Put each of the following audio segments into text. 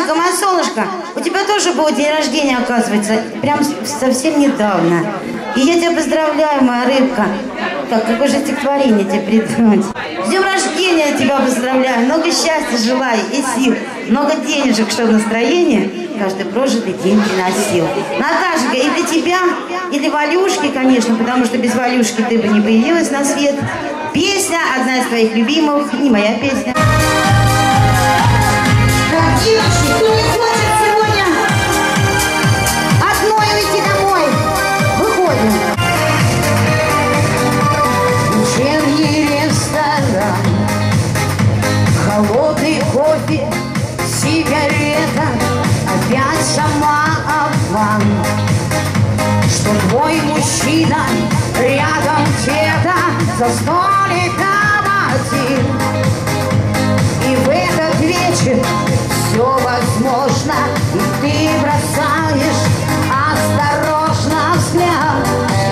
Наташенька, моя солнышко, у тебя тоже был день рождения, оказывается, прям совсем недавно. И я тебя поздравляю, моя рыбка. Так, какое же стихотворение тебе придумать? С днем рождения я тебя поздравляю, много счастья желаю и сил, много денежек, чтобы настроение каждый прожитый день приносил. Наташенька, и для тебя, и для Валюшки, конечно, потому что без Валюшки ты бы не появилась на свет. Песня, одна из твоих любимых, не моя песня. Так, девочки, кто не хочет сегодня одной уйти домой? Выходим. Вечерний ресторан, холодный кофе, сигарета, опять сама обман, что твой мужчина рядом где-то за столиком один. И в этот вечер все возможно, и ты бросаешь осторожно взгляд.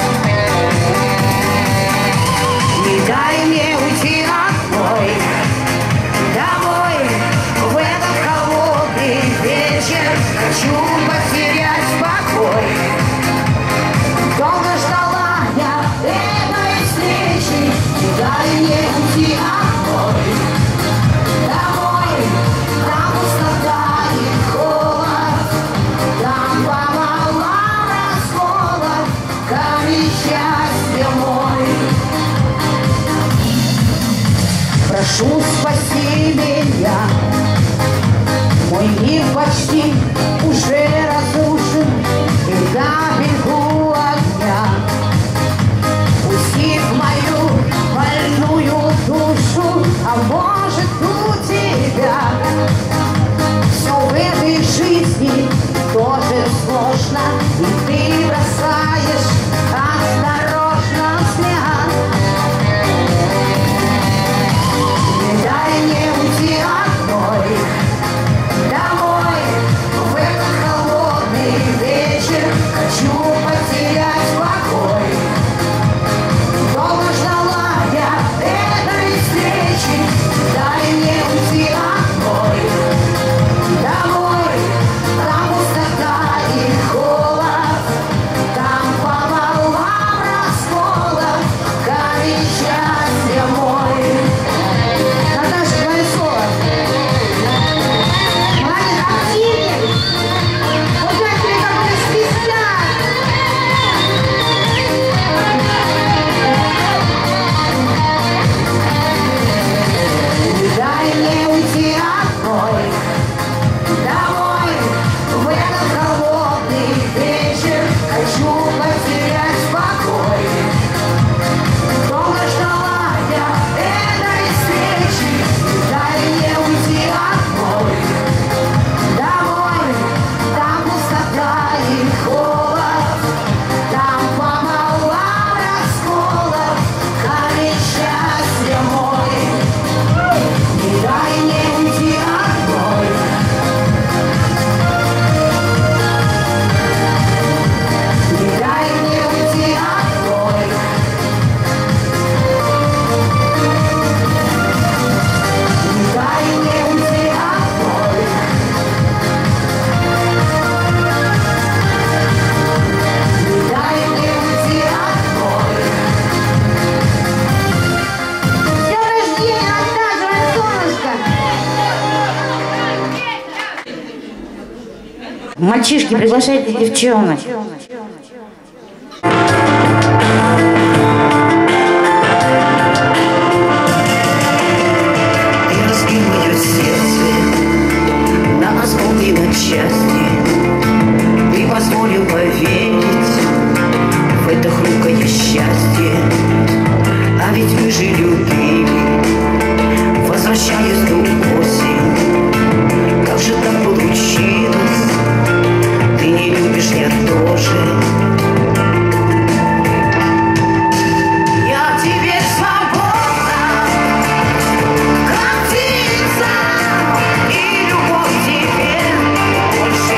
Не дай мне уйти одной домой в этот холодный вечер. Хочу потерять покой. Долго ждала я этой встречи. Не дай мне уйти одной домой. Там пустота и холод, там пополам расколот камень счастья мой. Прошу, спаси меня, мой мир почти уже разрушен, и на берегу огня пусти в мою больную душу, а может у тебя все в этой жизни тоже сложно, и ты бросаешь осторожно взгляд. Не дай мне уйти одной домой в этот холодный вечер. Хочу потерять покой. Долго ждала я этой встречи. Дай мне уйти одной домой. Там пустота и холод, там пополам расколот камень счастья мой. Наташа, твое слово. Молодец, активнее. Вот я тебе как-то специально. Не дай мне уйти одной домой в этот холодный вечер. Хочу потерять покой. Долго ждала я этой встречи. Не дай мне уйти одной домой. Там пустота и холод, там пополам расколот камень счастья мой. Не дай мне уйти одной. Не дай мне уйти одной. Не дай мне уйти одной. Не дай мне уйти одной. С днем рождения, Наташа, моя солнышко! Мальчишки, приглашайте девчонок. Ты разбил мое сердце на осколки, на части. Ты позволил поверить в это хрупкое счастье. А ведь мы же любили, возвращаясь в ту осень. Как же так получилось? Ты не любишь, я тоже. Я теперь свободна, как птица, и любовь теперь больше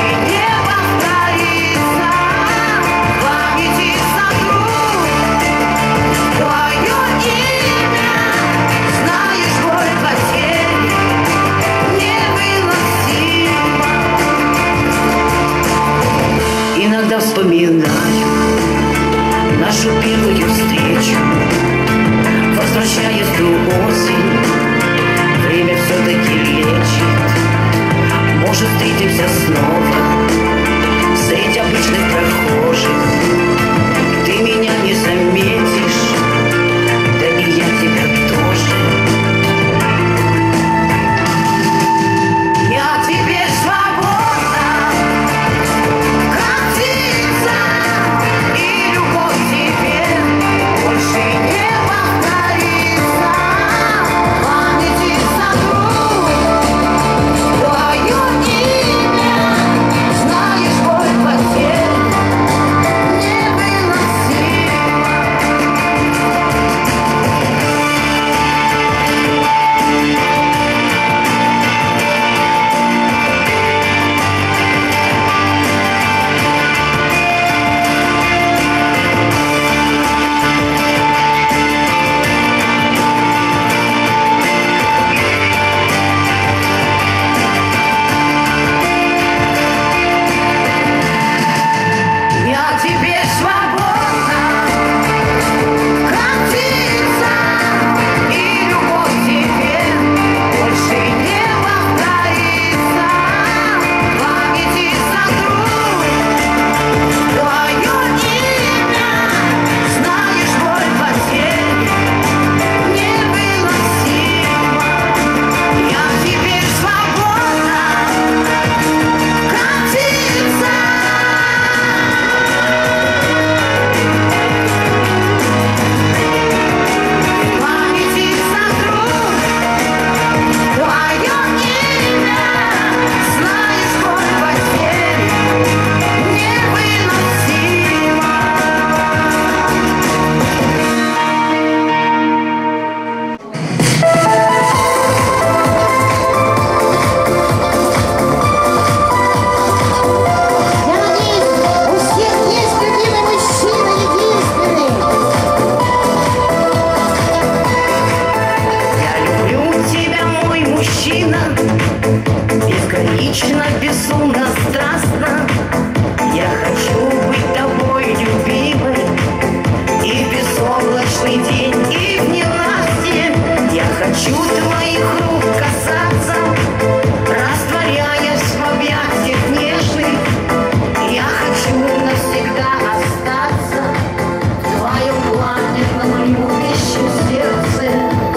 Безгранично, безумно, страстно я хочу быть тобой, любимой. И в безоблачный день, и в ненастье я хочу твоих рук касаться, растворяясь в объятиях нежных. Я хочу навсегда остаться в твоем пламенном любящем сердце.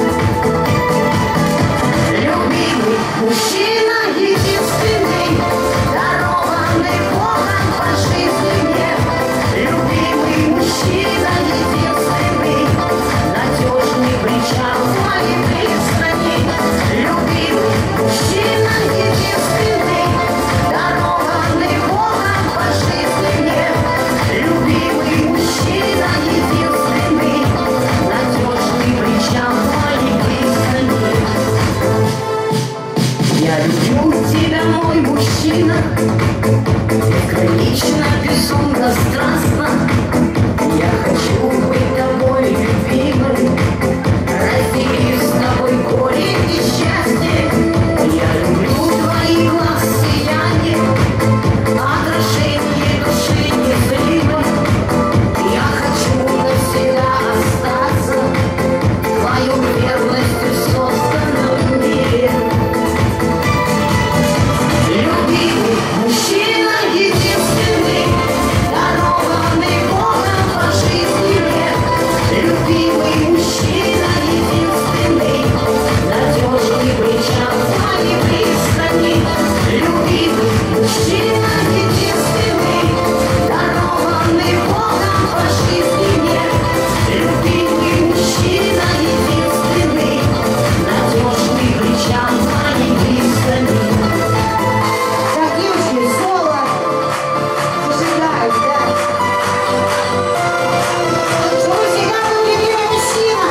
Любимый мужчина, единственный, дарованный Богом по жизни мне. Любимый мужчина, единственный, надежный причал в моей пристани. Любимый мужчина, единственный, дарованный Богом по жизни мне. Любимый мужчина, единственный, надежный причал в моей пристани. Я люблю тебя, мой мужчина, безгранично, безумно, страстно. Я хочу быть тобой, любимой, разделив с тобой горе и счастье. Я люблю твои глаз сияние, отражение души незримой. Я хочу навсегда остаться твоей верностью в созданном мире. Любимый мужчина, единственный, дарованный Богом по жизни мне. Любимый мужчина, единственный, надежный причал в моей пристани. Любимый мужчина, единственный, дарованный Богом по жизни мне. Любимый мужчина, единственный, надежный причал в моей пристани. Так, девушки, соло. Зажигают, да? Чтобы всегда был любимый мужчина.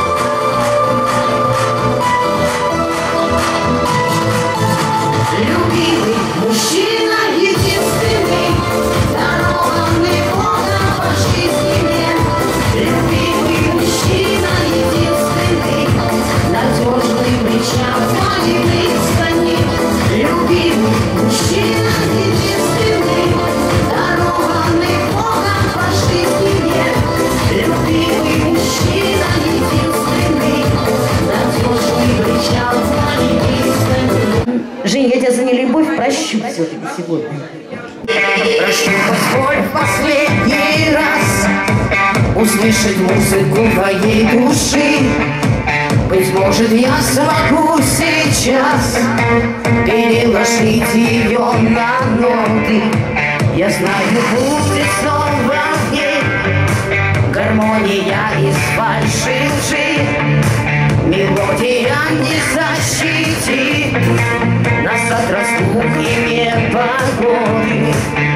Любимый мужчина, единственный, дарованный Богом по жизни мне. Любимый мужчина, единственный, надежный причал в моей пристани. Любимый мужчина, единственный, дарованный Богом по жизни мне. Любимый мужчина, единственный, надежный причал в моей пристани. Жень, я тебя за нелюбовь прощу все-таки сегодня. Прошу, позволь в последний раз услышать музыку твоей души. Быть может, я смогу сейчас переложить ее на ноты. Я знаю, будет снова в ней гармония из фальши лжи. Мелодия не защитит нас от разлуки непогоды.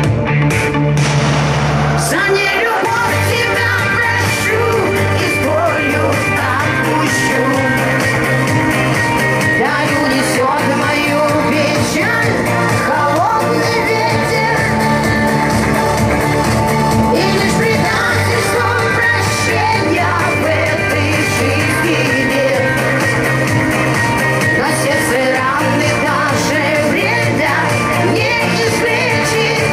За нелюбовь тебя прощу и с болью отпущу. Дарю несет мою печаль холодный ветер. И лишь предательством прощения в этой жизни нет. На сердце раны даже вреда не излечит.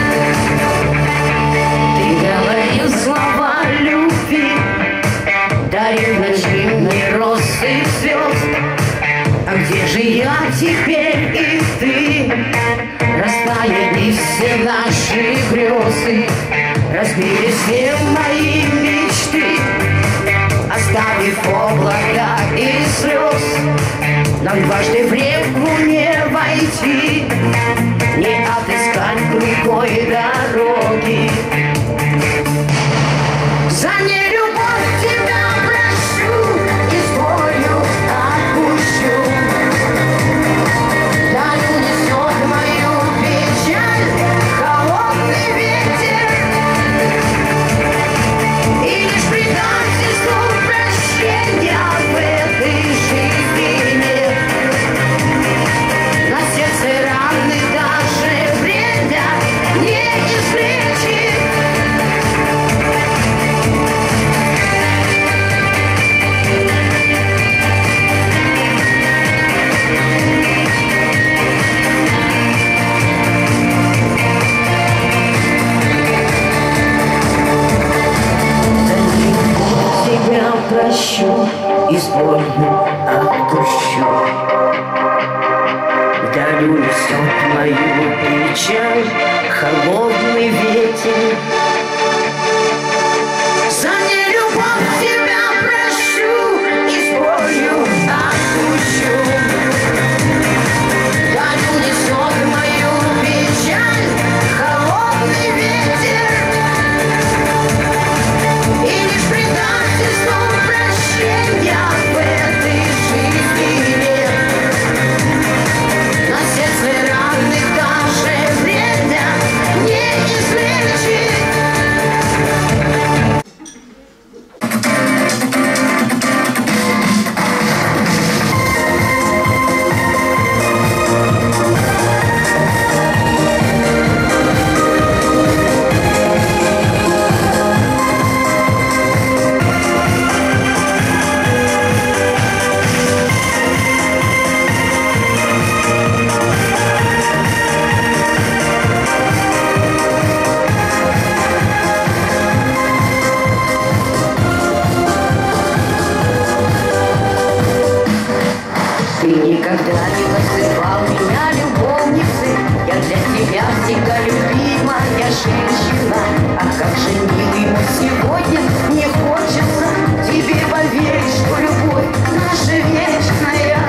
Ты говорил слова любви, дарил ночные росы звезд. А где же я теперь и ты? Растаяли все наши грезы, разбились все мои мечты, оставив облака и слез. Нам дважды в реку не войти, не отыскать другой дороги. За нелюбовь тебя прощу и с болью отпущу. Дарю несет мою печаль холодный ветер. И лишь предательством прощения в этой жизни нет. На сердце несет мою печаль холодный ветер. За нелюбовь тебя прощу и спою отпущу. Даль несет мою печаль холодный ветер. И лишь предательством прощения в этой жизни нет. На сердце раны даже время не излечит. Ты никогда не называл меня любовницей. Я для тебя всегда любимая женщина. А как же, милый мой, сегодня мне хочется тебе поверить, что любовь наша вечная.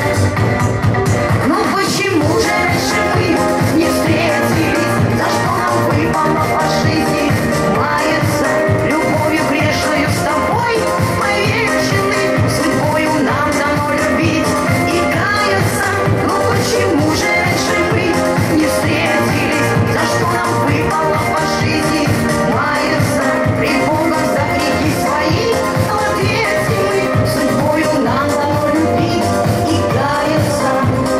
Ну почему же раньше мы не встретились? За что нам выпало по жизни маяться? Любовью грешною с тобой повечены, судьбою нам дано любить. Ну почему же раньше мы не встретились? За что нам выпало по жизни маяться? Пред Богом за грехи свои ответим мы. Судьбою нам дано любить и каяться.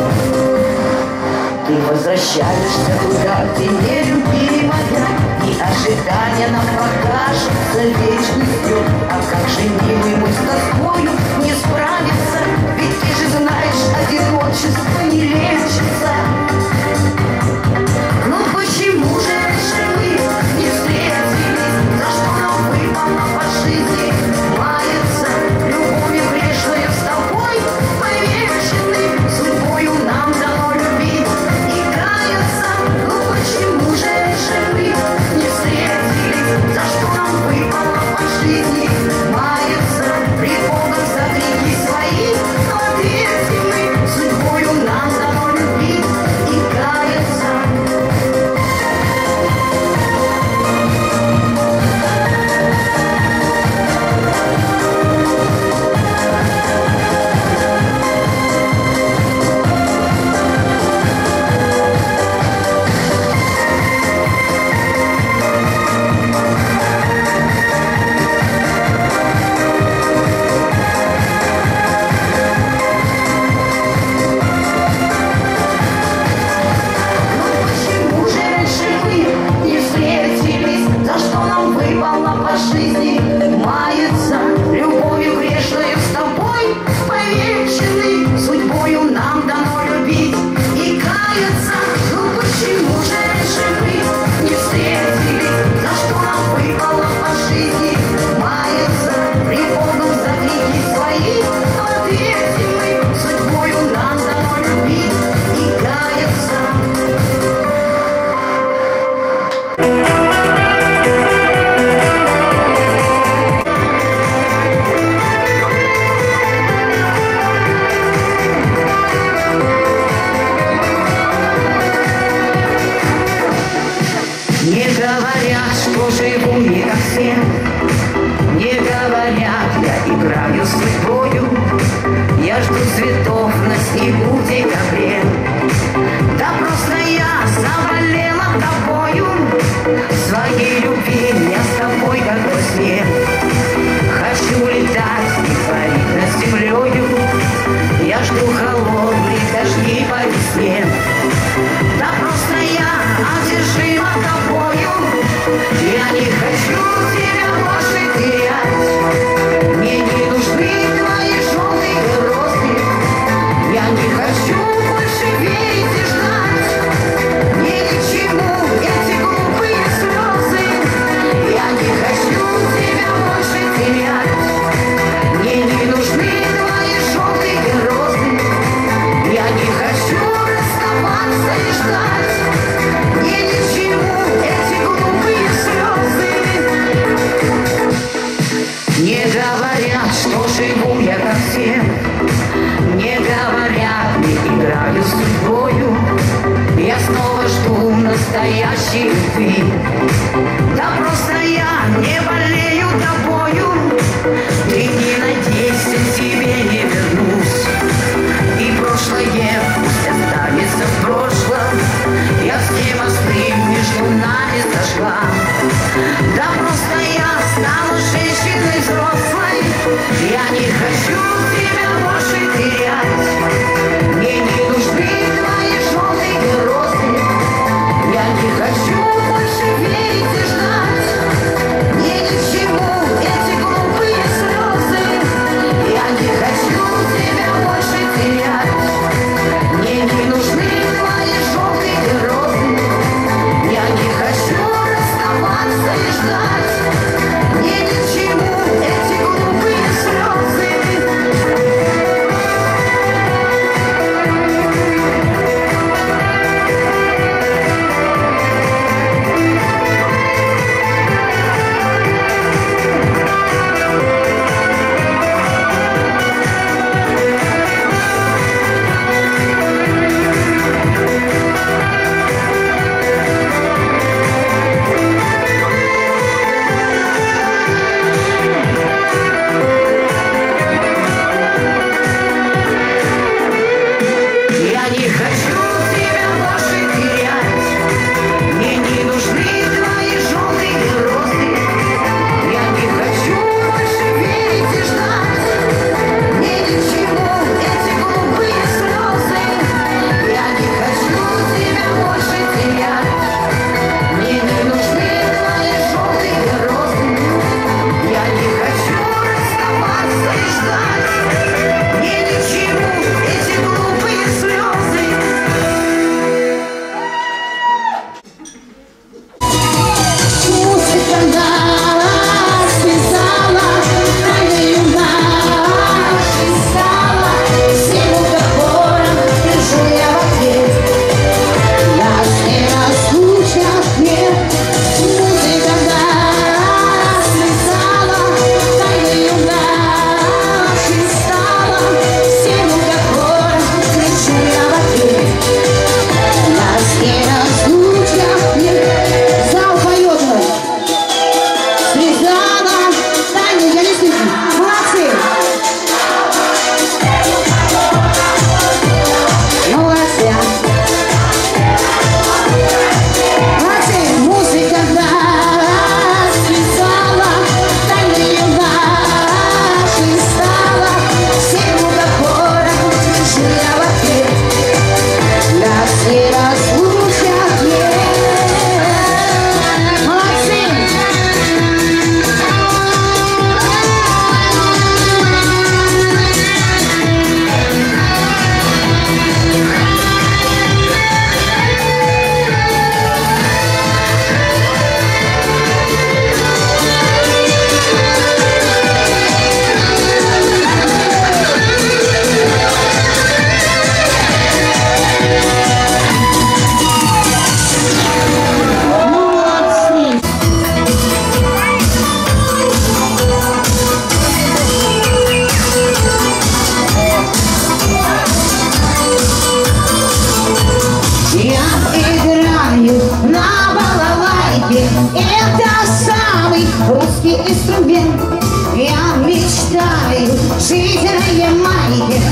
Ты возвращаешься туда, где нелюбимая, и ожидания нам покажутся вечностью. А как же, милый мой, с тоскою не справиться? Ведь ты же знаешь, одиночество не лечится. Ну почему же раньше мы не встретились? За что нам выпало по жизни маяться? Любовью грешною с тобой повечены, судьбою нам дано любить и каяться. Ну почему же раньше мы не встретились? За что нам выпало по жизни маяться? Пред Богом за грехи свои ответим мы. Судьбою нам дано любить и каяться. Не говорят, что живу не как все. Не говорят, я играю с судьбою. Я жду цветов на снегу в декабре. Да просто я заболела тобою. Своей любви я с тобой как во сне. Хочу летать и парить над землею. Я жду холодные дожди по весне. Да просто я одержима тобою. Я не настоящий ты. Да просто я не болею тобою, ты не надейся, тебе не вернусь. И прошлое пусть останется в прошлом, я все мосты между нами сожгла. Да просто я стану женщиной взрослой, я не хочу тебя больше терять. Мне не нужны твои желтые розы, я не хочу больше верить и ждать. Мне ни к чему эти глупые слезы, я не хочу тебя больше терять. Мне не нужны твои желтые розы, я не хочу расставаться и ждать. Мне ни к чему эти глупые слезы. Я не хочу тебя больше терять. Мне не нужны твои желтые розы, я не хочу больше верить и ждать. Мне ни к чему эти глупые слезы, я не хочу тебя больше терять. Мне не нужны твои желтые розы, я не хочу расставаться и ждать. Мне ни к чему эти глупые слезы. Музыка нас связала, тайною нашей стала. Всем уговорам пишу я в ответ. Нас не разлучат, нет. Музыка нас связала, тайною нашей стала. Всем уговорам пишу я в ответ. Нас не разлучат, нет. Зал поет. Связала, Таня, я не слышу. Молодцы. Молодцы. Молодцы. Музыка нас связала, тайною нашей стала. Всем уговорам пишу я в ответ. Нас не разлучат, нет. Молодцы. Молодцы. Я играю на балалайке, это самый русский инструмент. Я мечтаю жить на Ямайке,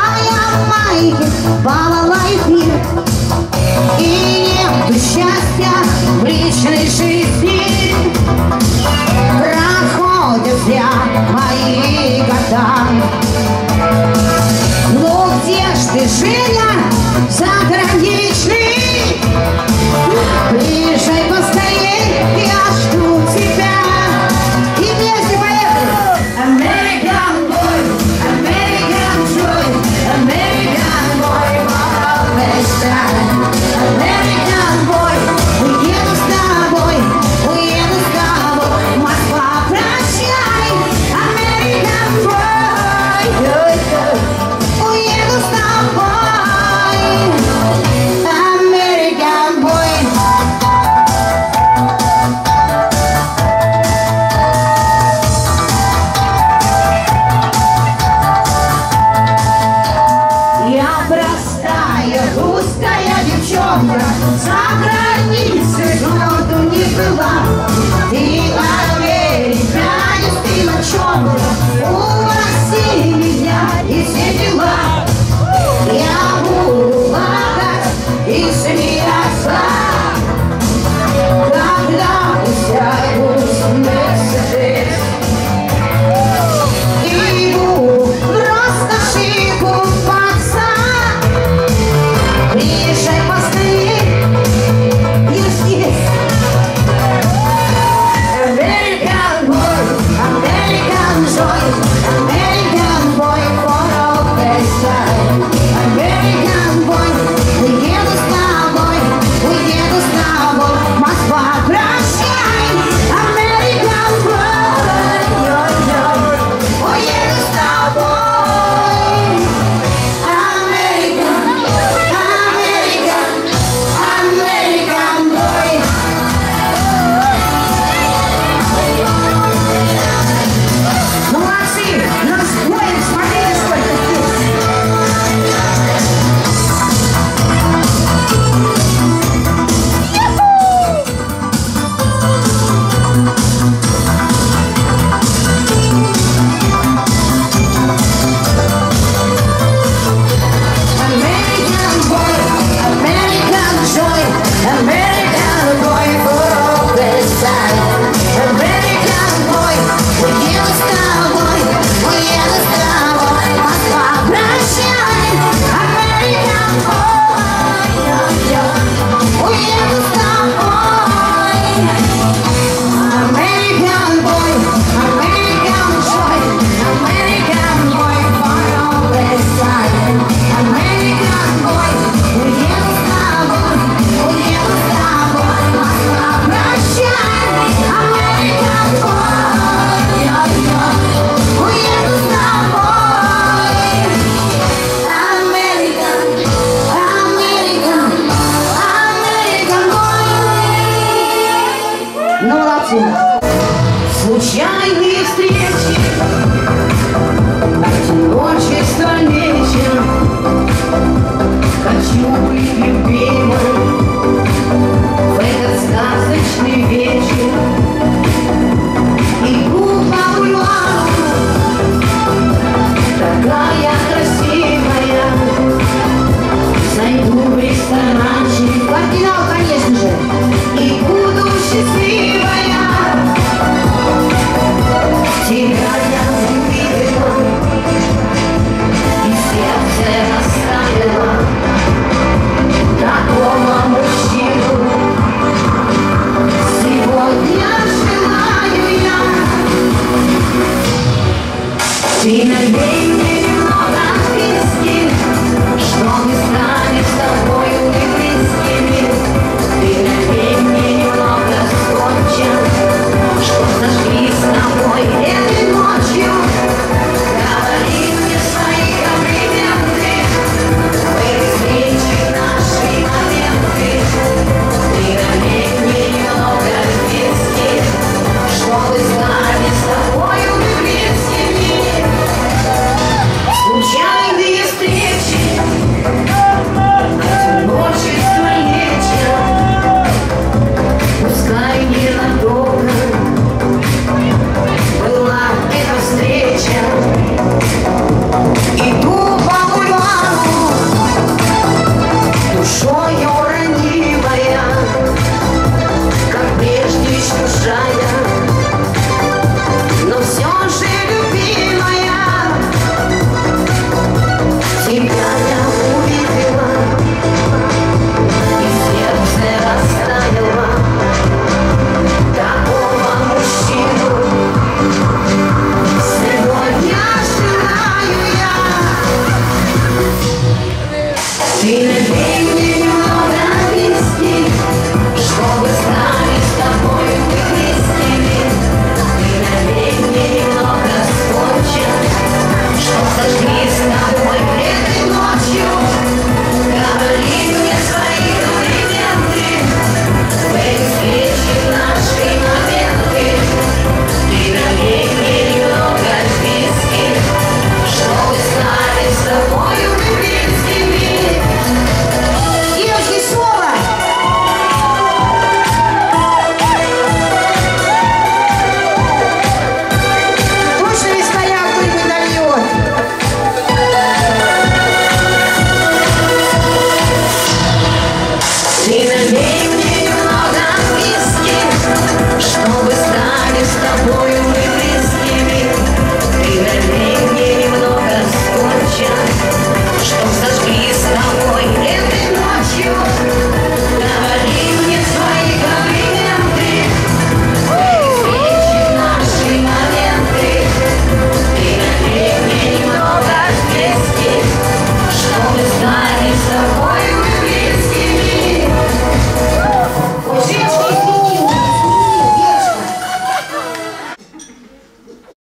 балалайк нет. И нету счастья в личной жизни, проходят зря мои года. Ну где ж ты, Женя, заграничный? Приезжай поскорей, я жду тебя. И вместе поехали. American boy, American joy, American boy, American boy, уеду с тобой, Москва, прощай, American boy, уеду с тобой, American boy. Я простая русская девчонка, за границей была. Ты американец, ты на чем? У России меня и все дела. Я буду плакать и смеяться, когда усядусь в Мерседес. И буду просто шикупаться. Приезжай поскорее, я здесь. American boy, American joy, American boy for all the time. American boy, уеду с тобой, Москва, прощай. American boy, уеду с тобой. American, American boy. Ну, молодцы, нас двое, смотрите, сколько здесь. American boy, American joy, American boy for all the time. American boy, уеду с тобой, Москва, прощай. American boy, уеду с тобой. American boy, American joy, American boy for all the time. American boy, уеду с тобой, Москва, прощай. American boy, уеду с тобой. American boy. Ну, молодцы. Случайные встречи